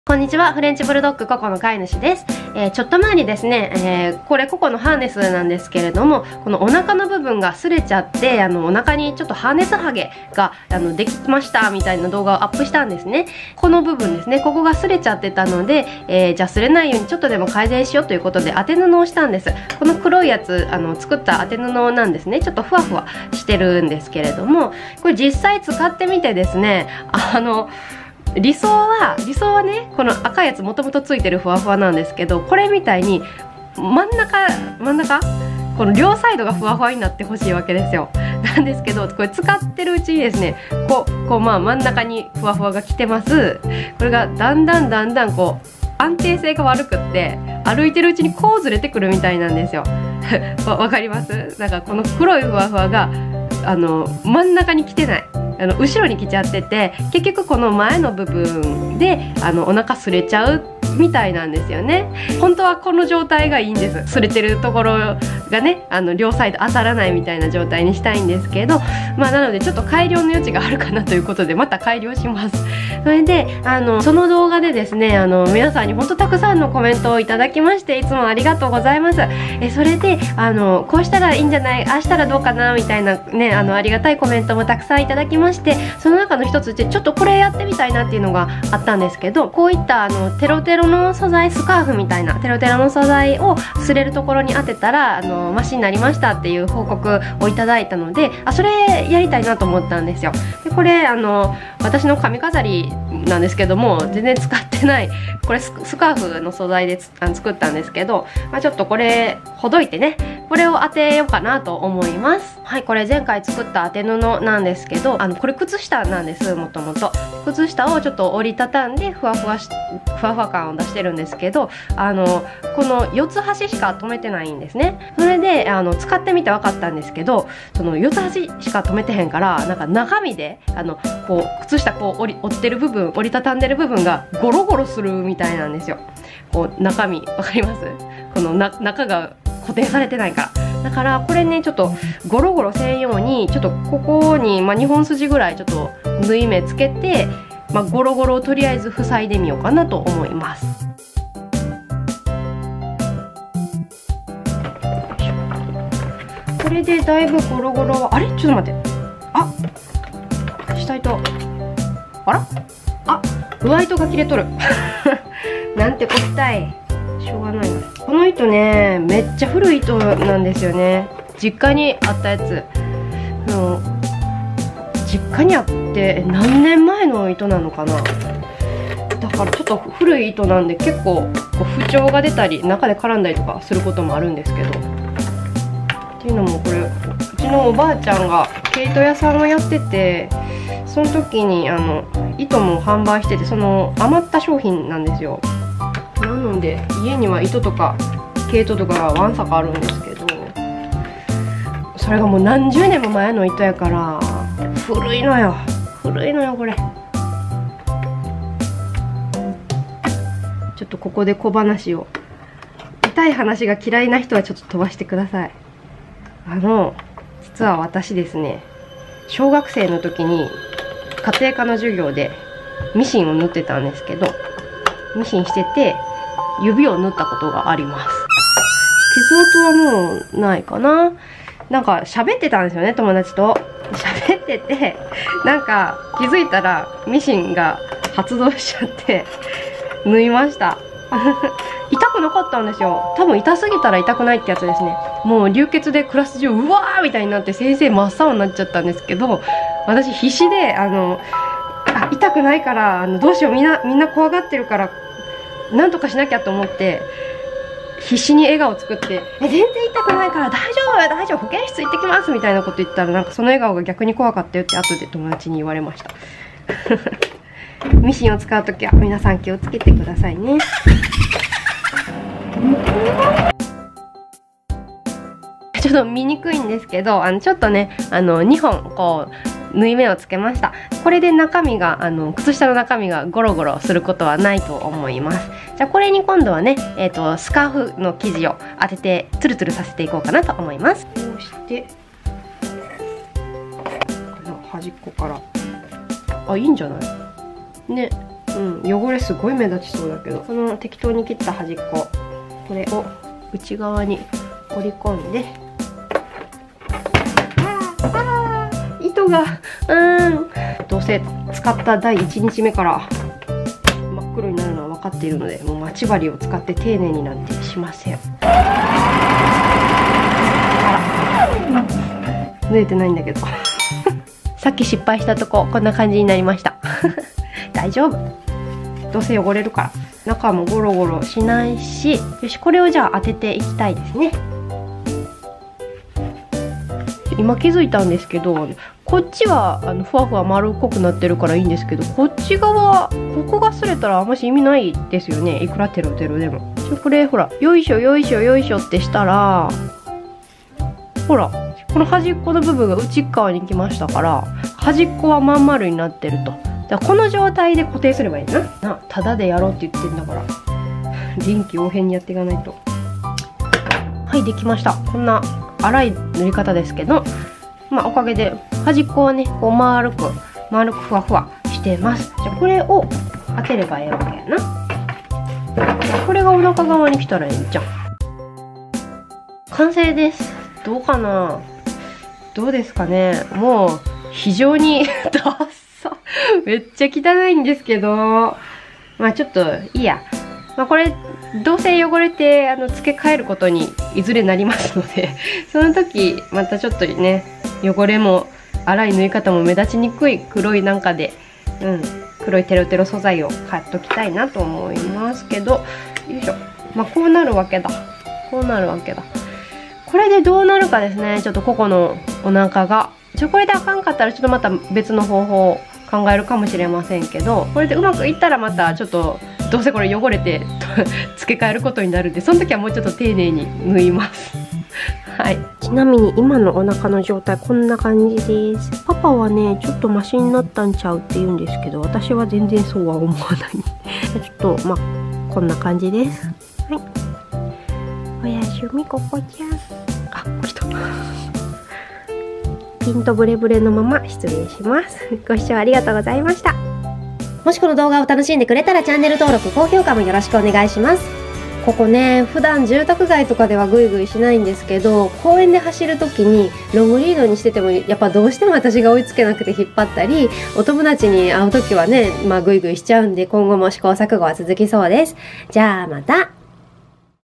こんにちは、フレンチブルドッグココの飼い主です。ちょっと前にですね、これココのハーネスなんですけれども、このお腹の部分が擦れちゃって、お腹にちょっとハーネスハゲができましたみたいな動画をアップしたんですね。この部分ですね、ここが擦れちゃってたので、じゃあ擦れないようにちょっとでも改善しようということで当て布をしたんです。この黒いやつ作った当て布なんですね。ちょっとふわふわしてるんですけれども、これ実際使ってみてですね、理想はね、この赤いやつもともとついてるふわふわなんですけど、これみたいに真ん中この両サイドがふわふわになってほしいわけですよ。なんですけど、これ使ってるうちにですね、まあ真ん中にふわふわが来てます。これがだんだんこう安定性が悪くって歩いてるうちにこうずれてくるみたいなんですよ。わかります？なんかこの黒いふわふわが真ん中に来てない。後ろに来ちゃってて、結局この前の部分でお腹擦れちゃうみたいなんですよね。本当はこの状態がいいんです。擦れてるところがね、両サイド当たらないみたいな状態にしたいんですけど、まあなのでちょっと改良の余地があるかなということでまた改良します。それでその動画でですね、皆さんに本当たくさんのコメントをいただきまして、いつもありがとうございます。それでこうしたらいいんじゃない、ああしたらどうかなみたいなね、ありがたいコメントもたくさんいただきまして、その中の一つでちょっとこれやってみたいなっていうのがあったんですけど、こういったテロテロの素材、スカーフみたいなテロテロの素材を擦れるところに当てたらマシになりましたっていう報告をいただいたので、それやりたいなと思ったんですよ。でこれ私の髪飾りなんですけども、全然使ってないこれスカーフの素材で作ったんですけど、ちょっとこれほどいてね、これを当てようかなと思います。はい、これ前回作った当て布なんですけど、これ靴下なんです。もともと靴下をちょっと折りたたんでふわふわ感を出してるんですけど、この四つ端しか留めてないんですね。それで使ってみて分かったんですけど、その四つ端しか留めてへんから、なんか中身でこう靴下こう折ってる部分、折りたたんでる部分がゴロゴロするみたいなんですよ。こう中身分かります？この中が固定されてないから。だからこれね、ちょっとゴロゴロせんように、ちょっとここに、2本筋ぐらいちょっと縫い目つけて、ゴロゴロをとりあえず塞いでみようかなと思います。これでだいぶゴロゴロは、あれちょっと待って、下糸、上糸が切れとるなんてこったい、しょうがないな。この糸ね、めっちゃ古い糸なんですよね。実家にあったやつ、実家にあって何年前の糸なのかな。だからちょっと古い糸なんで、結構不調が出たり中で絡んだりとかすることもあるんですけど、っていうのもこれうちのおばあちゃんが毛糸屋さんをやってて、その時に糸も販売してて、その余った商品なんですよ。なので家には糸とか毛糸とかがわんさかあるんですけど、それがもう何十年も前の糸やから古いのよこれ。ちょっとここで小話を、痛い話が嫌いな人はちょっと飛ばしてください。実は私ですね、小学生の時に家庭科の授業でミシンを縫ってたんですけど、ミシンしてて指を縫ったことがあります。傷跡はもうないかな。なんか喋ってたんですよね、友達と喋ってて、なんか気づいたらミシンが発動しちゃって縫いました痛くなかったんですよ。多分痛すぎたら痛くないってやつですね。もう流血でクラス中うわーみたいになって先生真っ青になっちゃったんですけど、私必死で痛くないからどうしよう、みんな怖がってるからなんとかしなきゃと思って必死に笑顔作って「全然痛くないから大丈夫保健室行ってきます」みたいなこと言ったら、なんかその笑顔が逆に怖かったよって後で友達に言われましたミシンを使う時は皆さん気をつけてくださいね。ちょっと見にくいんですけど、ちょっとね2本こう縫い目をつけました。これで中身が靴下の中身がゴロゴロすることはないと思います。じゃあこれに今度はね、スカーフの生地を当ててツルツルさせていこうかなと思います。こうしてこの端っこからいいんじゃないね。 汚れすごい目立ちそうだけど、この適当に切った端っこ、これを内側に折り込んで、糸がどうせ使った第1日目から真っ黒になるのは分かっているので、もう待ち針を使って丁寧になんてしません。縫えてないんだけどさっき失敗したとここんな感じになりました大丈夫、どうせ汚れるから。中もゴロゴロしないし、よし、これをじゃあ当てていきたいですね。今気づいたんですけど、こっちはふわふわ丸っこくなってるからいいんですけど、こっち側ここが擦れたらあんまし意味ないですよね、いくらテロテロでも。これほら、よいしょよいしょよいしょってしたら、ほらこの端っこの部分が内側に来ましたから、端っこはまん丸になってると。だからこの状態で固定すればいいな。ただでやろうって言ってんだから臨機応変にやっていかないと。はい、できました。こんな粗い塗り方ですけど、まあおかげで端っこはね、こう丸くふわふわしてます。じゃあこれを当てればええわけやな。これがお腹側に来たらええんじゃん。完成です。どうかな、どうですかね。もう非常にダッサ、めっちゃ汚いんですけど、まあちょっといいや。まあこれどうせ汚れて付け替えることにいずれなりますのでその時またちょっとね、汚れも粗い縫い方も目立ちにくい黒いなんかで、黒いテロテロ素材を買っときたいなと思いますけど、よいしょ。まあこうなるわけだ、こうなるわけだ。これでどうなるかですね。ちょっとここのお腹がこれであかんかったらちょっとまた別の方法を考えるかもしれませんけど、これでうまくいったらまたちょっとどうせこれ汚れて付け替えることになるんで、その時はもうちょっと丁寧に縫いますはい、ちなみに今のお腹の状態こんな感じです。パパはねちょっとマシになったんちゃうって言うんですけど、私は全然そうは思わないちょっとまあこんな感じです。はい、おやすみここちゃん。あ、来たピンとブレブレのまま失礼します。ご視聴ありがとうございました。もしこの動画を楽しんでくれたらチャンネル登録、高評価もよろしくお願いします。ここね、普段住宅街とかではグイグイしないんですけど、公園で走る時にロングリードにしててもやっぱどうしても私が追いつけなくて引っ張ったり、お友達に会う時はね、グイグイしちゃうんで、今後も試行錯誤は続きそうです。じゃあまた。